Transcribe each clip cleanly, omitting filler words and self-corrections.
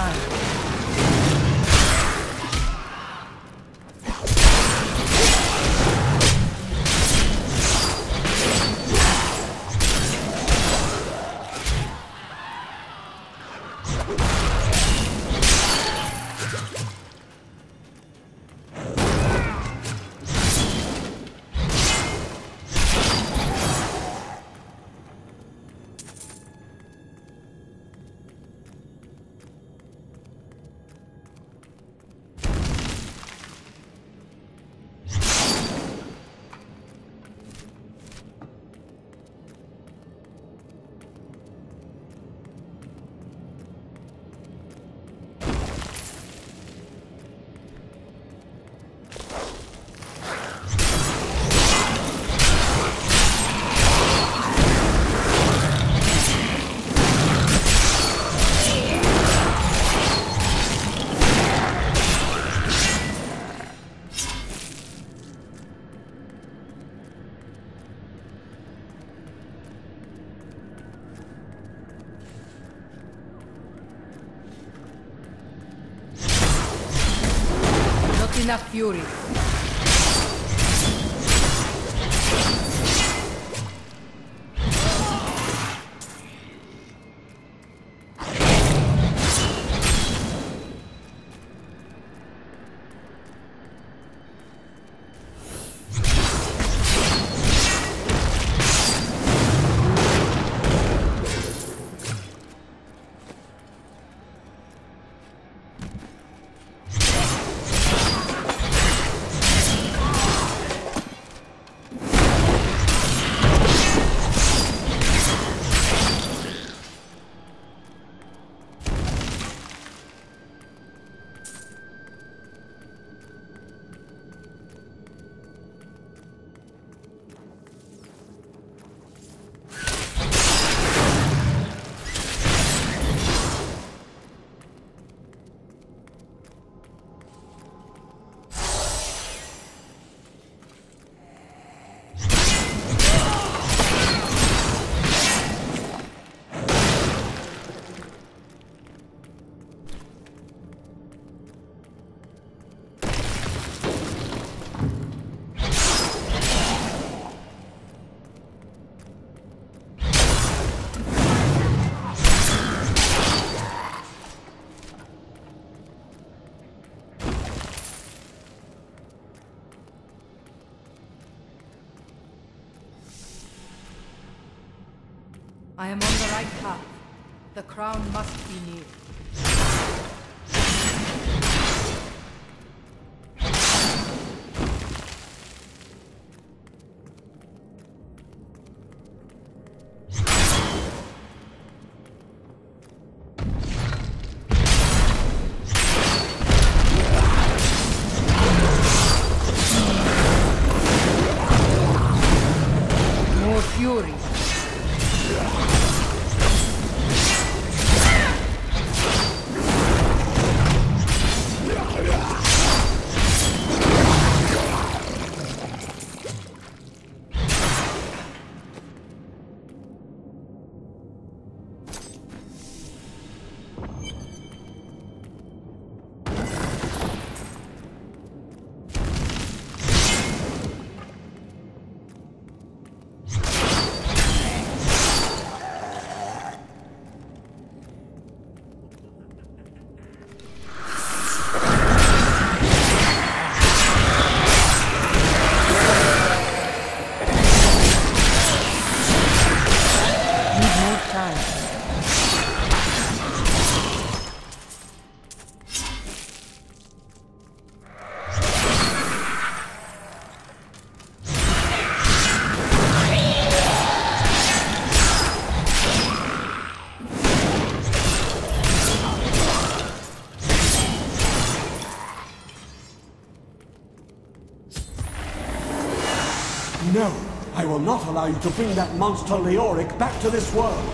time. Enough fury. I am on the right path. The crown must be near. More fury. No, I will not allow you to bring that monster Leoric back to this world.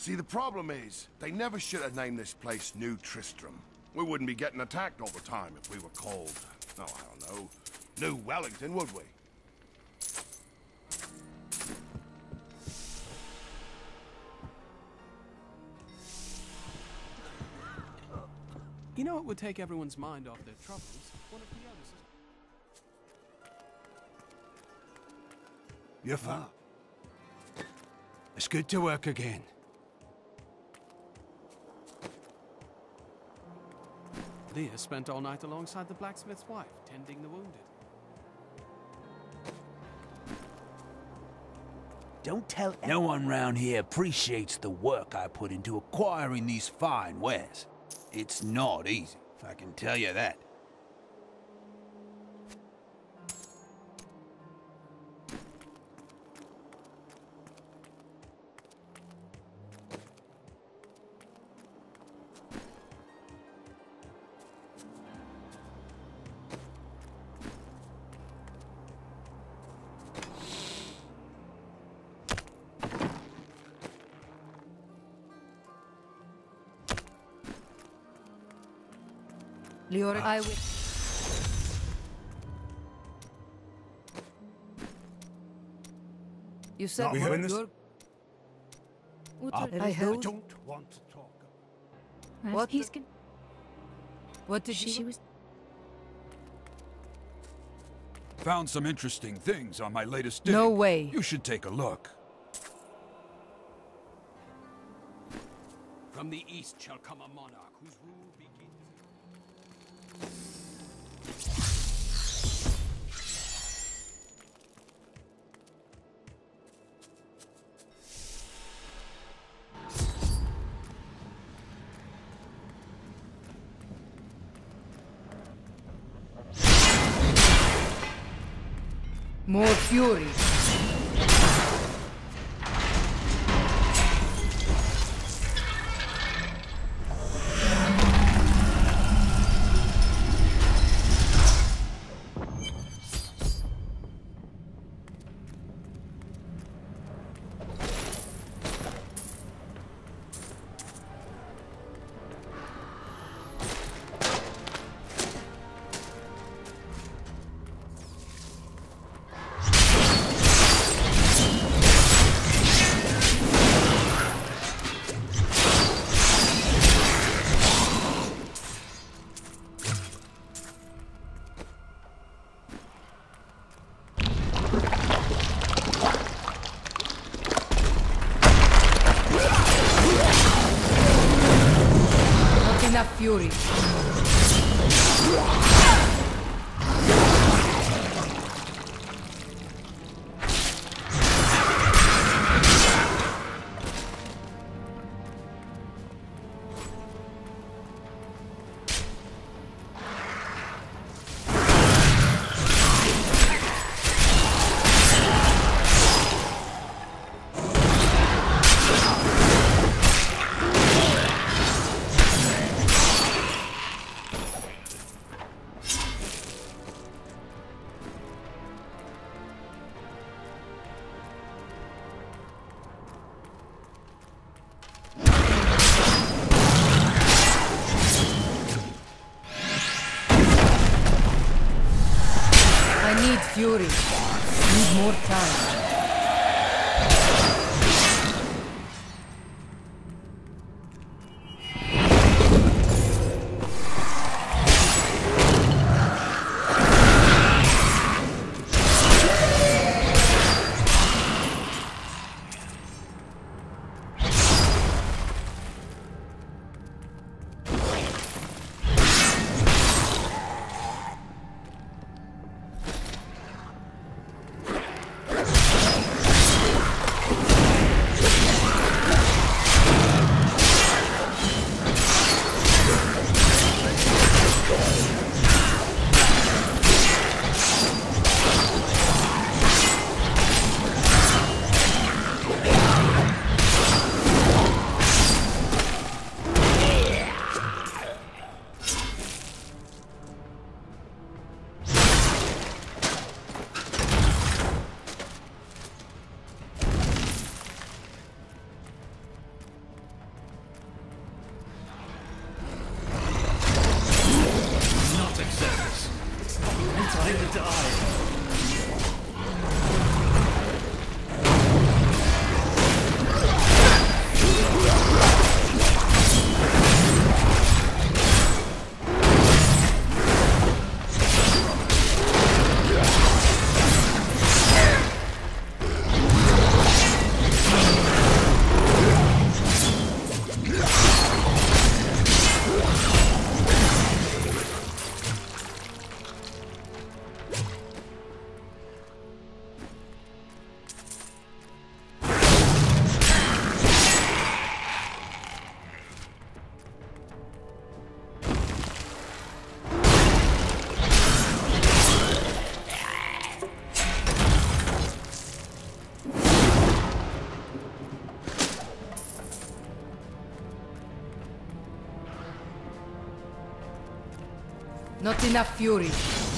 See, the problem is, they never should have named this place New Tristram. We wouldn't be getting attacked all the time if we were called, oh, I don't know, New Wellington, would we? You know, it would take everyone's mind off their troubles. One of the others. You're far. It's good to work again. Leah spent all night alongside the blacksmith's wife, tending the wounded. Don't tell no one round here appreciates the work I put into acquiring these fine wares. It's not easy, if I can tell you that. Leoric, I will. You said We having this? I heard. don't want to talk. What? He's gonna... What did She you? was... Found some interesting things on my latest dig. No way. You should take a look. From the east shall come a monarch whose rule begins. More fury. Enough fury. Fury. Need more time. sense. Time to die. Not enough fury.